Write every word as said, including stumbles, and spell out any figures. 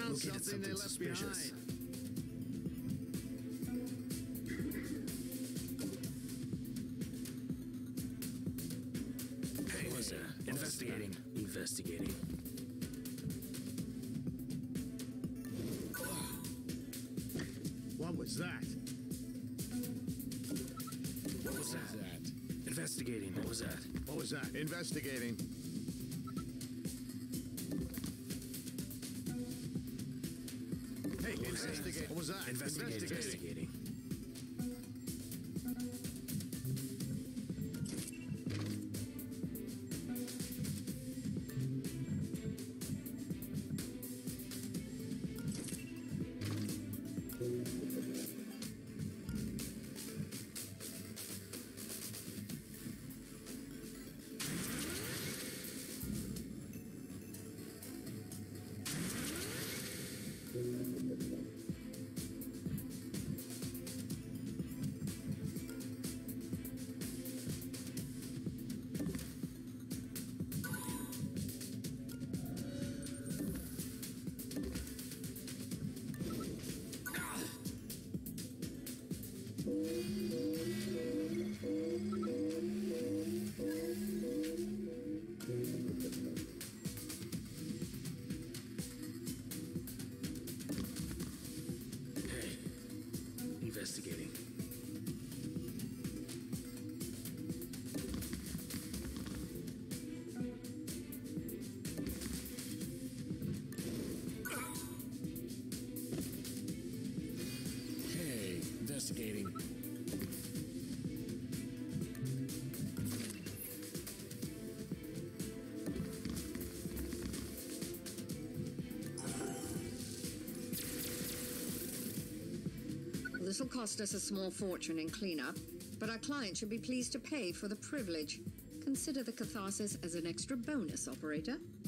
found Located something they something left suspicious. behind. Hey, what was that? Investigating. Investigating. What was that? What was that? that? Investigating. What was that? What was that? Investigating. Hey, What was that? investigate. What was that? Investigating. Investigating. Hey, investigating. Hey, investigating. This will cost us a small fortune in cleanup, but our client should be pleased to pay for the privilege. Consider the catharsis as an extra bonus, operator.